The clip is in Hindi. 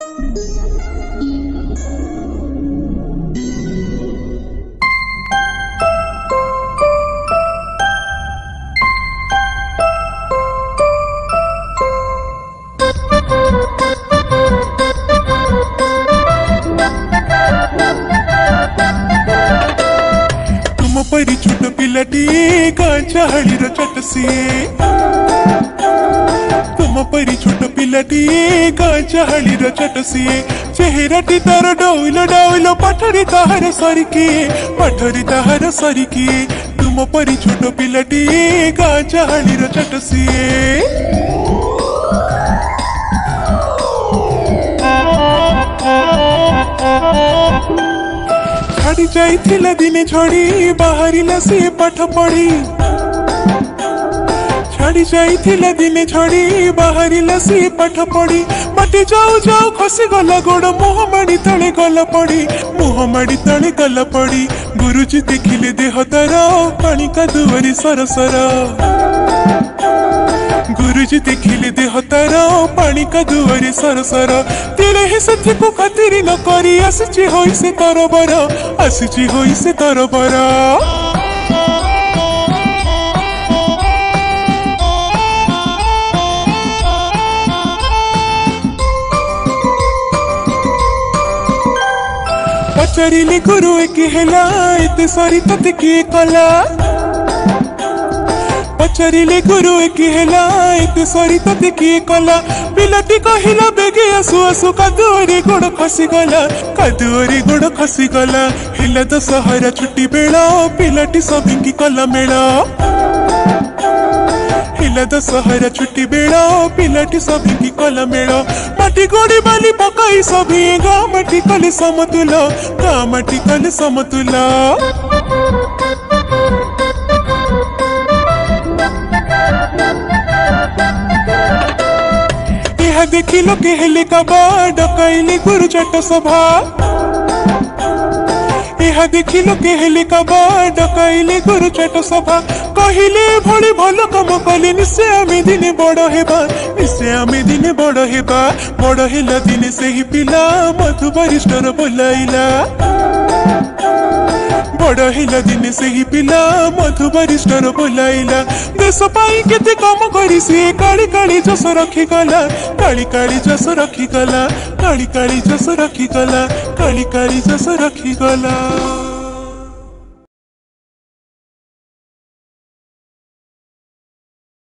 तुम परी छोट पिलाटी कांचाहाड़ी चटसी तुम परी छोट पिलाटी कांचाहाड़ी चटसी चेहराटी तार डौल डौल पाठरी ताहार सरिकी तुम परी छोट पिलाटी कांचाहाड़ी चटसी छाड़ी जाइथिला दिने झड़ी बाहरिला से पाठ पढ़ी छाड़ी जाइथिला दिने झड़ी बाहरिला से पाठ पढ़ी बाटे जाऊ जाऊ खसी गला गोड़ मुह माड़ी तले गला पड़ी गुरुजी देखिले देह तार पानी कादुअरी सरसर गुरुजी देखिले देह तार पानी कादुअरी सरसर तेरे ही सत्य को खातिर न करी आसुची होई से तरबर पचारिले गुरु एक हेला एते सरी तते किए कला पचारिले गुरु एक हेला एते सरी तते किए कला पिलाटी कहिला बेगे आसु आसु कादुअरी गोड़ खसी गला हेला तो सहरा छुट्टी बेला पिलाटी सभिंगी कला मेला हिला तो सहरा छुट्टी बेला पिलाटी सभिंगी कला मेला माटी गोड़ी बाली पकाई सभी गाँ माटी कले समतुला यह देखी लोके हेले कबा डकाइले गुरु चट सभा यह देखी लोके हेले कबा डकाइले गुरु चट सभा कहिले भली भल काम कले निश्चय आमे दिने बड़ हेला दिने सेही पिला मधु वरिष्ठर बोलाइला बड़ हेला दिने सेही पिला मधु वरिष्ठर बोलाइला देश पाई केते काम करी से काली काली जस रखी गला